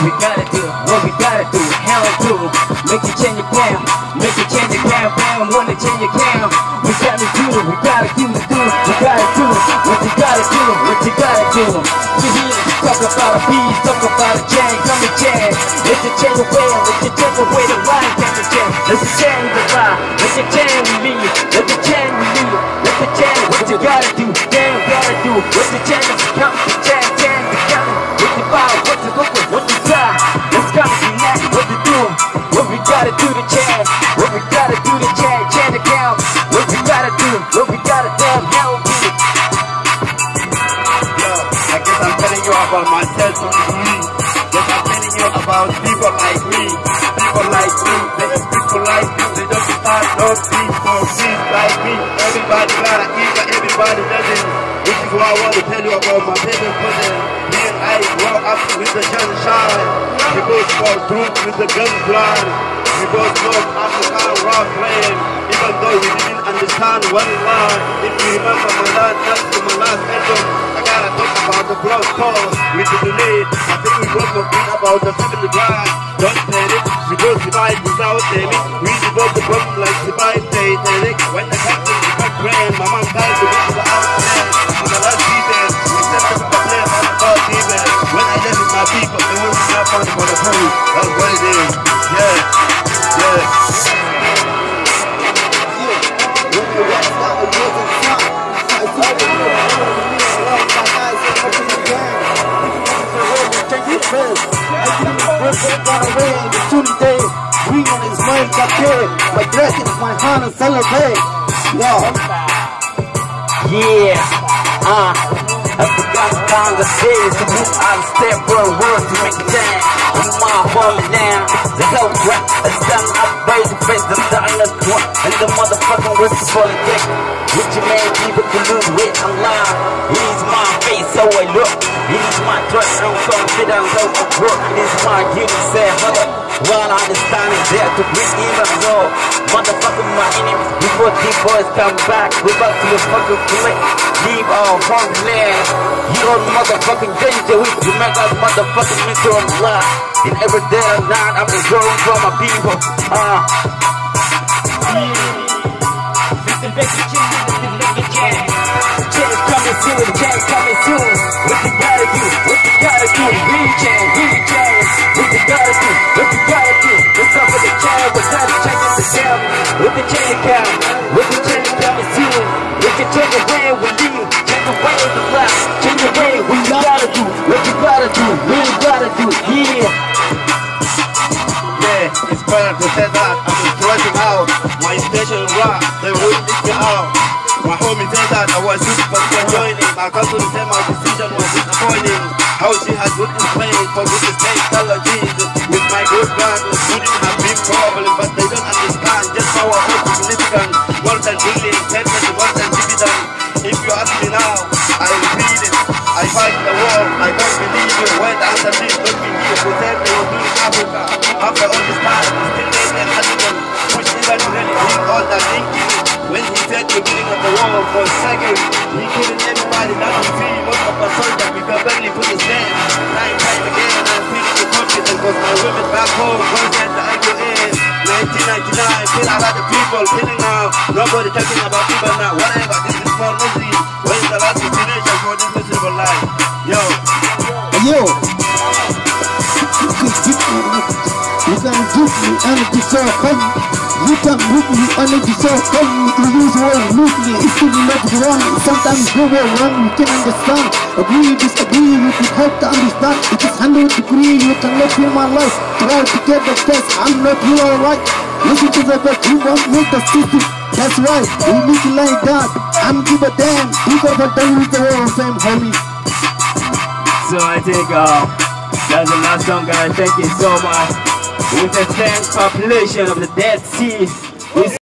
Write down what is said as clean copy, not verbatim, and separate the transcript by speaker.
Speaker 1: we gotta do, what we gotta do, how to make you change your plan, make you change your plan, wanna change your plan. We gotta do, we gotta do, we gotta do what you gotta do, what you gotta do. We here to talk about a peace, talk about a change, come and change. Let's change the way, let's change the way the line can change. Let's change the vibe, let's change we need, let's change we need, let's change what you gotta do, damn gotta do. What you change, come to change, change the coming. What you buy, what you look for, what you die. Let's come to connect, what to do, what we gotta do to change, what we gotta do to change, change the count. What we gotta do, what we gotta damn hell do.
Speaker 2: Yo, I guess I'm telling you about myself. Yes, I'm telling you about people like me. People like me, there's people like me. They don't start no people like me. Everybody gotta eat, but everybody doesn't. This is what I want to tell you about my favorite cousin. Me and I grow up with the sunshine. We both fall through with the gun blind. We both know Africa rock playing. Even though we didn't understand one line. If you remember my last album, I gotta talk about the blood cause. We didn't need, I think we both know about the family grind. Don't tell it, we both divide without naming. We devote the problem like divide Titanic. When the captain become grand, my mom died to be the outland. On the last defense, we stepped up the plan on the first defense. When I left with my people, they wouldn't have fun for the food. That's what it is, yeah, yeah.
Speaker 3: Green on his mind, got good. My blessing is my hand and celebrate.
Speaker 1: Yeah, I forgot the time the days to move out of step for a word to make a dance. I'm my homie now, the hell rap, I stand up, raise the face, the silent one, and the motherfucking wrist is falling dick. With your man, people can lose weight, I'm lying. He's my face, so I look. He's my trust, I'm confident, so I work. He's my unit, say, mother. While I understand is there to bring him up, so motherfucking my enemies. Before these boys come back, we're about to fucking play. Leave our homeland. You don't motherfucking danger, we to make us motherfucking mental and lie. And every day and night, I'm just growing for my people. Change coming soon, change coming soon. What you gotta do, what you gotta do, we change, what you gotta do, what you gotta do. It's up for the child, but time to change the sound. With the change count, with the change coming soon. With the change the way we leave, change the way of the life, change the way we gotta do, what you gotta do, we gotta do, yeah.
Speaker 2: Yeah, it's better to say that I'm thrashing out. My station rock, they won't take me out. My homie said that I was super for joining. My cousin said my decision was disappointing. How she has good playing for good technologies. With my good brothers, wouldn't have been problem, but they don't understand just how our hope is significant. More than billions, 10 more than dividend. If you ask me now, I repeat it. I fight the war, I don't believe it. When the answer is not be here, to them they will lose Africa. After all this time, still there's an animal, which even really did all that thinking. When he said the beginning of the war for a second, he couldn't everybody that you see. Most of our soldiers, we can barely put his name. Time again, I'm feeling the confidence, cause my women back home, once at the IUA. 1999, still a lot of people killing now. Nobody talking about people now. Whatever, this is for Muslims. When is the last destination for this miserable life? Yo.
Speaker 3: You can give me energy so funny. You can move me energy so funny. You use one move me, it's still not wrong. Sometimes go wrong, you can understand. Agree, disagree, you can help to understand. It is 100 degrees, you cannot feel my life. Try to get the test, I'm not you alright. Listen to the best, you won't make the system. That's right, we need to like that. I'm give a damn, people are done with the Hall of Fame, homie.
Speaker 1: So I think that's the last song, guys. Thank you so much. With the 10th population of the Dead Sea.